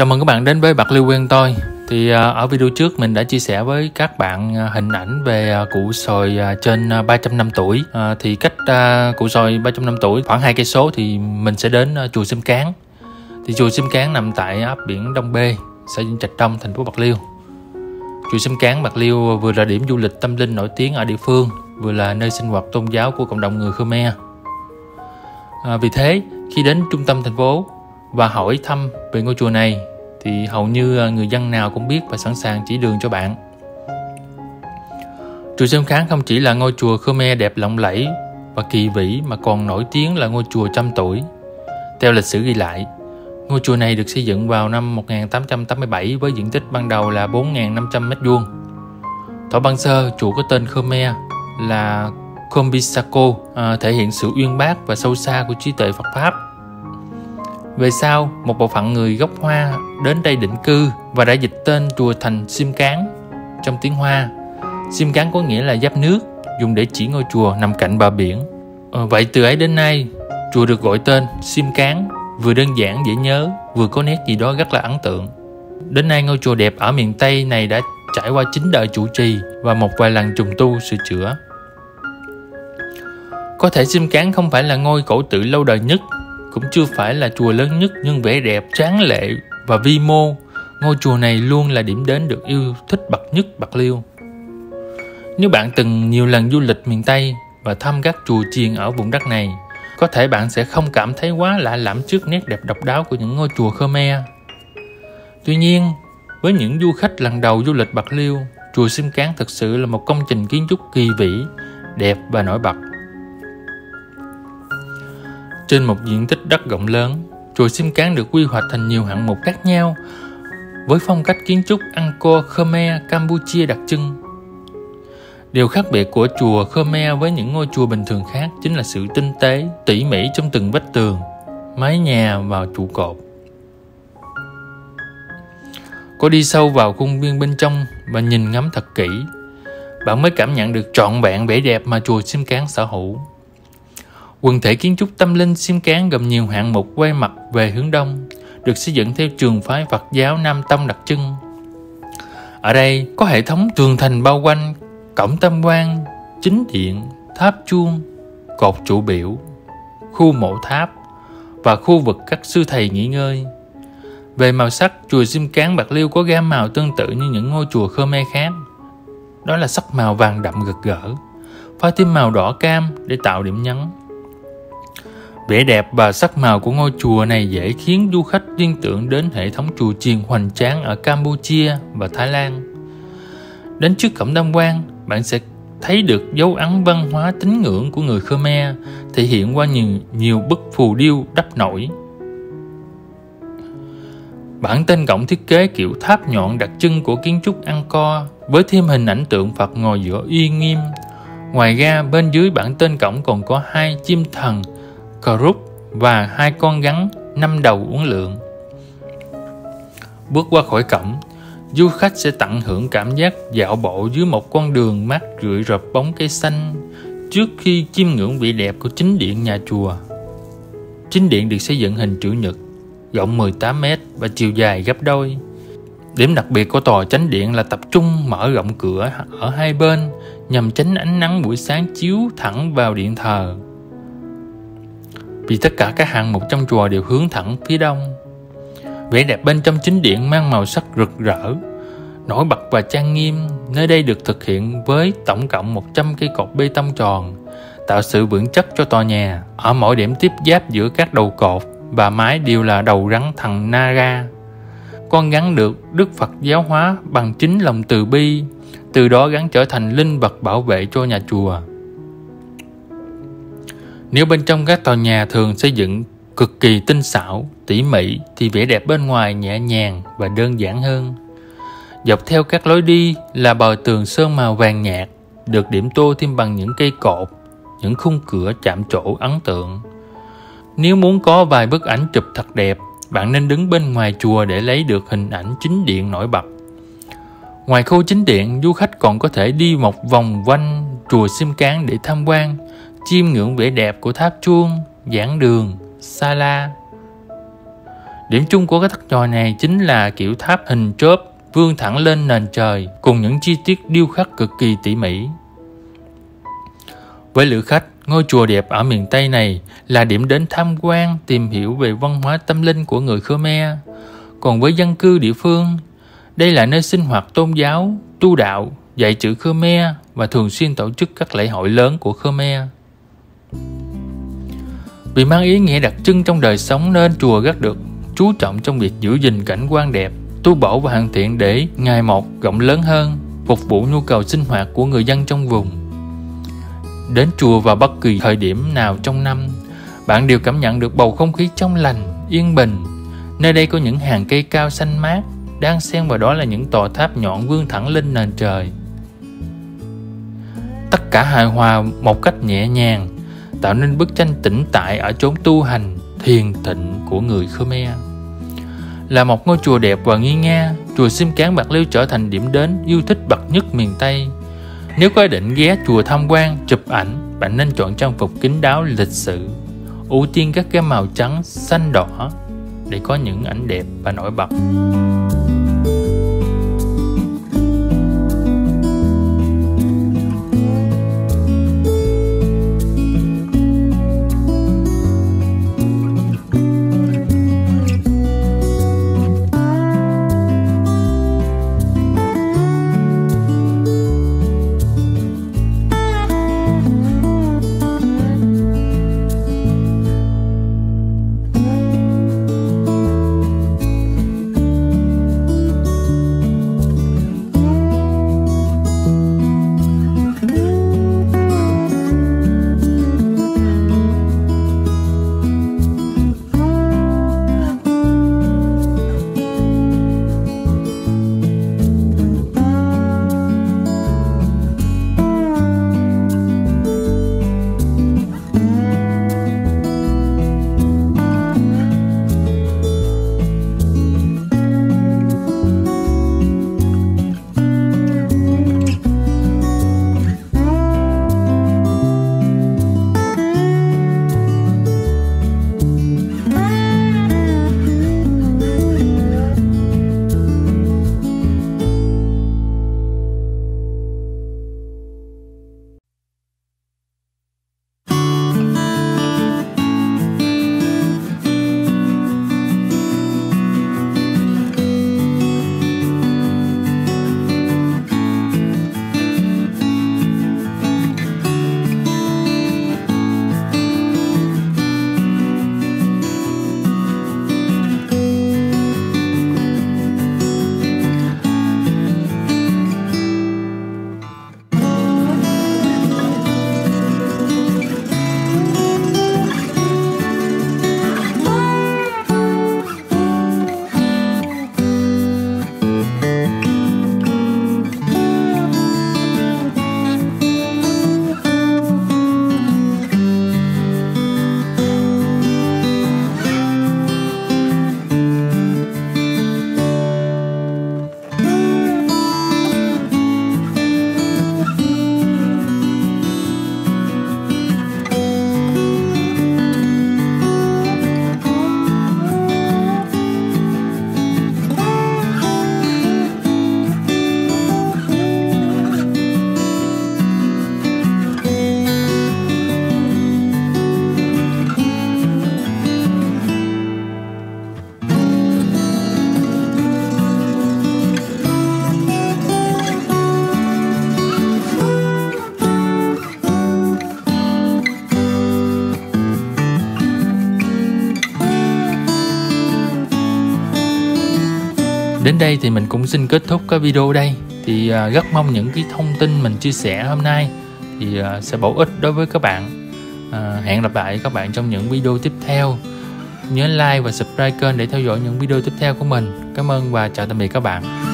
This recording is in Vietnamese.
Chào mừng các bạn đến với Bạc Liêu Quen Tôi. Ở video trước mình đã chia sẻ với các bạn hình ảnh về cụ sồi trên 300 năm tuổi. Thì cách cụ sồi 300 năm tuổi khoảng 2 cây số thì mình sẽ đến chùa Sim Cán. Thì chùa Sim Cán nằm tại ấp Biển Đông B, xã Vĩnh Trạch Đông, thành phố Bạc Liêu. Chùa Sim Cán Bạc Liêu vừa là điểm du lịch tâm linh nổi tiếng ở địa phương, vừa là nơi sinh hoạt tôn giáo của cộng đồng người Khmer. Vì thế, khi đến trung tâm thành phố và hỏi thăm về ngôi chùa này thì hầu như người dân nào cũng biết và sẵn sàng chỉ đường cho bạn. Chùa Sim Cán không chỉ là ngôi chùa Khmer đẹp lộng lẫy và kỳ vĩ mà còn nổi tiếng là ngôi chùa trăm tuổi. Theo lịch sử ghi lại, ngôi chùa này được xây dựng vào năm 1887 với diện tích ban đầu là 4.500 m². Thổ Ban Sơ, chùa có tên Khmer là Khombisako, thể hiện sự uyên bác và sâu xa của trí tuệ Phật Pháp. Về sau, một bộ phận người gốc Hoa đến đây định cư và đã dịch tên chùa thành Sim Cán. Trong tiếng Hoa, Sim Cán có nghĩa là giáp nước, dùng để chỉ ngôi chùa nằm cạnh bờ biển. Vậy từ ấy đến nay, chùa được gọi tên Sim Cán, vừa đơn giản dễ nhớ, vừa có nét gì đó rất là ấn tượng. Đến nay, ngôi chùa đẹp ở miền Tây này đã trải qua 9 đời trụ trì và một vài lần trùng tu sửa chữa. Có thể Sim Cán không phải là ngôi cổ tự lâu đời nhất, cũng chưa phải là chùa lớn nhất, nhưng vẻ đẹp, tráng lệ và vi mô, ngôi chùa này luôn là điểm đến được yêu thích bậc nhất Bạc Liêu. Nếu bạn từng nhiều lần du lịch miền Tây và thăm các chùa chiền ở vùng đất này, có thể bạn sẽ không cảm thấy quá lạ lẫm trước nét đẹp độc đáo của những ngôi chùa Khmer. Tuy nhiên, với những du khách lần đầu du lịch Bạc Liêu, chùa Sim Cán thực sự là một công trình kiến trúc kỳ vĩ, đẹp và nổi bật. Trên một diện tích đất rộng lớn, chùa Sim Cán được quy hoạch thành nhiều hạng mục khác nhau với phong cách kiến trúc Angkor Khmer Campuchia đặc trưng. Điều khác biệt của chùa Khmer với những ngôi chùa bình thường khác chính là sự tinh tế, tỉ mỉ trong từng vách tường, mái nhà và trụ cột. Có đi sâu vào khuôn viên bên trong và nhìn ngắm thật kỹ, bạn mới cảm nhận được trọn vẹn vẻ đẹp mà chùa Sim Cán sở hữu. Quần thể kiến trúc tâm linh Sim Cán gồm nhiều hạng mục quay mặt về hướng đông, được xây dựng theo trường phái Phật giáo Nam Tông đặc trưng. Ở đây có hệ thống tường thành bao quanh, cổng tam quan, chính điện, tháp chuông, cột trụ biểu, khu mộ tháp và khu vực các sư thầy nghỉ ngơi. Về màu sắc, chùa Sim Cán Bạc Liêu có gam màu tương tự như những ngôi chùa Khmer khác. Đó là sắc màu vàng đậm rực rỡ, pha thêm màu đỏ cam để tạo điểm nhấn. Vẻ đẹp và sắc màu của ngôi chùa này dễ khiến du khách liên tưởng đến hệ thống chùa chiền hoành tráng ở Campuchia và Thái Lan. Đến trước cổng tam quan, bạn sẽ thấy được dấu ấn văn hóa tín ngưỡng của người Khmer, thể hiện qua nhiều bức phù điêu đắp nổi. Bản tên cổng thiết kế kiểu tháp nhọn đặc trưng của kiến trúc Angkor, với thêm hình ảnh tượng Phật ngồi giữa uy nghiêm. Ngoài ra, bên dưới bản tên cổng còn có 2 chim thần Karuk và 2 con rắn 5 đầu uốn lượn. Bước qua khỏi cổng, du khách sẽ tận hưởng cảm giác dạo bộ dưới một con đường mát rượi rợp bóng cây xanh trước khi chiêm ngưỡng vẻ đẹp của chính điện nhà chùa. Chính điện được xây dựng hình chữ nhật, rộng 18 m và chiều dài gấp đôi. Điểm đặc biệt của tòa chánh điện là tập trung mở rộng cửa ở hai bên nhằm tránh ánh nắng buổi sáng chiếu thẳng vào điện thờ. Vì tất cả các hạng mục trong chùa đều hướng thẳng phía đông. Vẻ đẹp bên trong chính điện mang màu sắc rực rỡ, nổi bật và trang nghiêm. Nơi đây được thực hiện với tổng cộng 100 cây cột bê tông tròn, tạo sự vững chắc cho tòa nhà. Ở mỗi điểm tiếp giáp giữa các đầu cột và mái đều là đầu rắn thần Naga. Con rắn được Đức Phật giáo hóa bằng chính lòng từ bi, từ đó rắn trở thành linh vật bảo vệ cho nhà chùa. Nếu bên trong các tòa nhà thường xây dựng cực kỳ tinh xảo, tỉ mỉ, thì vẻ đẹp bên ngoài nhẹ nhàng và đơn giản hơn. Dọc theo các lối đi là bờ tường sơn màu vàng nhạt, được điểm tô thêm bằng những cây cột, những khung cửa chạm trổ ấn tượng. Nếu muốn có vài bức ảnh chụp thật đẹp, bạn nên đứng bên ngoài chùa để lấy được hình ảnh chính điện nổi bật. Ngoài khu chính điện, du khách còn có thể đi một vòng quanh chùa Sim Cán để tham quan, chiêm ngưỡng vẻ đẹp của tháp chuông, giảng đường, sala. Điểm chung của cái tháp chòi này chính là kiểu tháp hình chớp vươn thẳng lên nền trời cùng những chi tiết điêu khắc cực kỳ tỉ mỉ. Với lữ khách, ngôi chùa đẹp ở miền Tây này là điểm đến tham quan, tìm hiểu về văn hóa tâm linh của người Khmer. Còn với dân cư địa phương, đây là nơi sinh hoạt tôn giáo, tu đạo, dạy chữ Khmer và thường xuyên tổ chức các lễ hội lớn của Khmer. Vì mang ý nghĩa đặc trưng trong đời sống nên chùa rất được chú trọng trong việc giữ gìn cảnh quan đẹp, tu bổ và hoàn thiện để ngày một rộng lớn hơn, phục vụ nhu cầu sinh hoạt của người dân trong vùng. Đến chùa vào bất kỳ thời điểm nào trong năm, bạn đều cảm nhận được bầu không khí trong lành, yên bình. Nơi đây có những hàng cây cao xanh mát, đang xen vào đó là những tòa tháp nhọn vươn thẳng lên nền trời. Tất cả hài hòa một cách nhẹ nhàng, tạo nên bức tranh tĩnh tại ở chốn tu hành, thiền tịnh của người Khmer. Là một ngôi chùa đẹp và nguy nga, chùa Sim Cán Bạc Liêu trở thành điểm đến yêu thích bậc nhất miền Tây. Nếu có ý định ghé chùa tham quan, chụp ảnh, bạn nên chọn trang phục kín đáo lịch sự, ưu tiên các gam màu trắng, xanh, đỏ để có những ảnh đẹp và nổi bật. Đến đây thì mình cũng xin kết thúc cái video đây. Thì rất mong những cái thông tin mình chia sẻ hôm nay thì sẽ bổ ích đối với các bạn. Hẹn gặp lại các bạn trong những video tiếp theo. Nhớ like và subscribe kênh để theo dõi những video tiếp theo của mình. Cảm ơn và chào tạm biệt các bạn.